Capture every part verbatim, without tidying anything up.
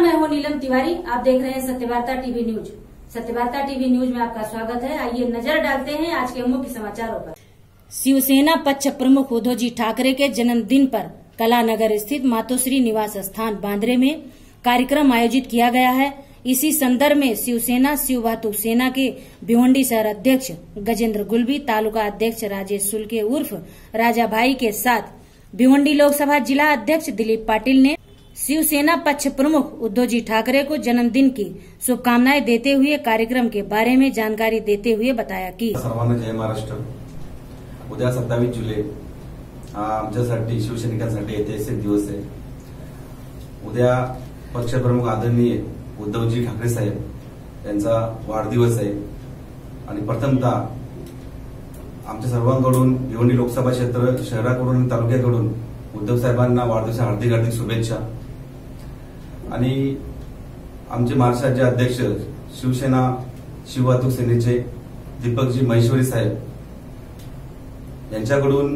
मैं हूं नीलम तिवारी। आप देख रहे हैं Satyavarta TV news. Satyavarta TV news में आपका स्वागत है। आइए नजर डालते हैं आज के मुख्य समाचारों पर। शिवसेना पक्ष प्रमुख उद्धव ठाकरे के जन्मदिन पर कलानगर स्थित मातोश्री निवास स्थान बांद्रे में कार्यक्रम आयोजित किया गया है। इसी संदर्भ में शिवसेना शिव भातु सेना के भिवंडी शहर अध्यक्ष गजेंद्र गुलबी, तालुका अध्यक्ष राजेश सुलके उर्फ राजा भाई के साथ भिवंडी लोकसभा जिला अध्यक्ष दिलीप पाटिल ने शिवसेना पक्ष प्रमुख उद्धव जी ठाकरे को जन्मदिन की शुभकामनाएं देते हुए कार्यक्रम के बारे में जानकारी देते हुए बताया कि सर्वांना जय महाराष्ट्र। उद्या सत्तावीस जुलै हा आमच्यासाठी शिवसैनिकांसाठी ऐतिहासिक दिवस आहे। उद्या पक्षप्रमुख आदरणीय उद्धवजी ठाकरे साहेब यांचा वाढदिवस आहे आणि प्रथमतः आमच्या सर्वांकडून भिवंडी लोकसभा क्षेत्र शहराकडून आणि तालुक्याकडून उद्धव साहेबांना वाढदिवसाच्या हार्दिक हार्दिक शुभेच्छा। आणि आमचे महाराष्ट्राचे अध्यक्ष शिवसेना शिव वाहतूक सेनेचे दीपकजी महेश्वरी साहेब यांच्याकडून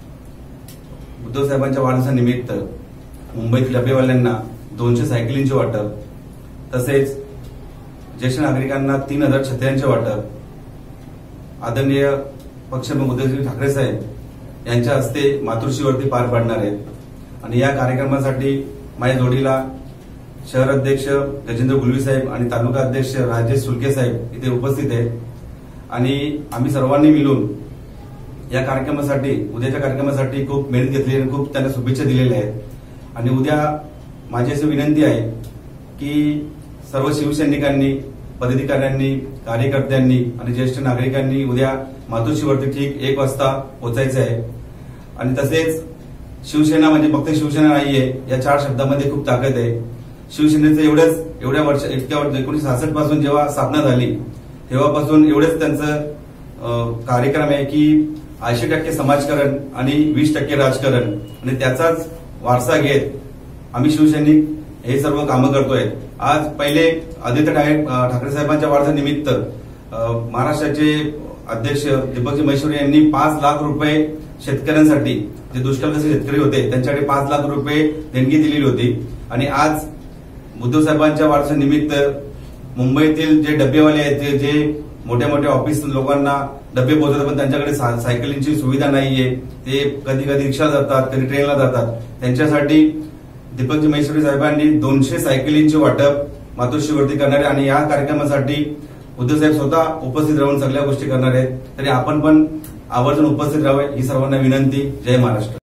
उद्धव साहेबांच्या वाढदिवसानिमित्त मुंबईतील डबेवाल्यांना दोनशे सायकलींचे वाटप, तसेच ज्येष्ठ नागरिकांना तीन हजार छत्र्यांचे वाटप आदरणीय पक्षप्रमुख उद्धवजी ठाकरे साहेब यांच्या हस्ते मातोश्रीवरती पार पाडणार आहेत। आणि या कार्यक्रमासाठी माझ्या जोडीला शहर अध्यक्ष गजेंद्र गुलबी साहेब आणि तालुका अध्यक्ष राजेश सुलके साहेब इथे उपस्थित आहेत। आणि आम्ही सर्वांनी मिळून या कार्यक्रमासाठी उद्याच्या कार्यक्रमासाठी खूप मेहनत घेतली आणि खूप त्यांना शुभेच्छा दिलेल्या आहेत। आणि उद्या माझी अशी विनंती आहे की सर्व शिवसैनिकांनी, पदाधिकाऱ्यांनी, कार्यकर्त्यांनी आणि ज्येष्ठ नागरिकांनी उद्या मातोश्रीवरती ठीक एक वाजता पोहोचायचे आहे। आणि तसेच शिवसेना म्हणजे फक्त शिवसेना नाहीये, या चार शब्दामध्ये खूप ताकद आहे। शिवसेनेचं एवढंच एवढ्या वर्ष इतक्या वर्ष एकोणीसशे सहासष्ट पासून जेव्हा स्थापना झाली तेव्हापासून एवढंच त्यांचं कार्यक्रम आहे की ऐंशी टक्के समाजकारण आणि वीस टक्के राजकारण, आणि त्याचाच वारसा घेत आम्ही शिवसैनिक हे सर्व कामं करतोय। आज पहिले आदित्य ठाकरे साहेबांच्या वाढदिवसानिमित्त महाराष्ट्राचे अध्यक्ष दीपकजी महेश्वरी यांनी पाच लाख रुपये शेतकऱ्यांसाठी, जे दुष्काळग्रस्त शेतकरी होते त्यांच्यासाठी पाच लाख रुपये देणगी दिलेली होती। आणि आज उद्धव साहेबांच्या वाढदिवसानिमित्त मुंबईतील जे डबेवाले आहेत, जे मोठ्या मोठ्या ऑफिस लोकांना डबे पोहोचवतात पण त्यांच्याकडे सायकलींची सुविधा नाहीये, ते कधी कधी रिक्षा जातात, कधी ट्रेनला जातात, त्यांच्यासाठी दीपकजी महेश्वरी साहेबांनी दोनशे सायकलींचे वाटप मातोश्रीवरती करणार आहे। आणि या कार्यक्रमासाठी उद्धव साहेब स्वतः उपस्थित राहून सगळ्या गोष्टी करणार आहेत। तरी आपण पण आवर्जून उपस्थित राहावे ही सर्वांना विनंती। जय महाराष्ट्र।